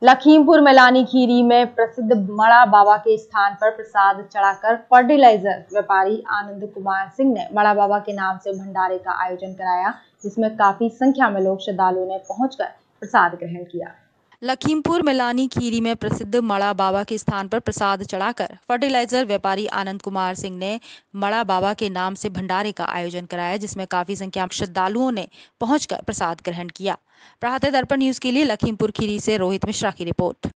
लखीमपुर मैलानी खीरी में प्रसिद्ध मड़ा बाबा के स्थान पर प्रसाद चढ़ाकर फर्टिलाइजर व्यापारी आनंद कुमार सिंह ने मड़ा बाबा के नाम से भंडारे का आयोजन कराया, जिसमें काफी संख्या में लोग श्रद्धालुओं ने पहुंचकर प्रसाद ग्रहण किया। लखीमपुर मैलानी खीरी में प्रसिद्ध मड़ा बाबा के स्थान पर प्रसाद चढ़ाकर फर्टिलाइजर व्यापारी आनंद कुमार सिंह ने मड़ा बाबा के नाम से भंडारे का आयोजन कराया, जिसमें काफी संख्या में श्रद्धालुओं ने पहुंचकर प्रसाद ग्रहण किया। प्रभात दर्पण न्यूज के लिए लखीमपुर खीरी से रोहित मिश्रा की रिपोर्ट।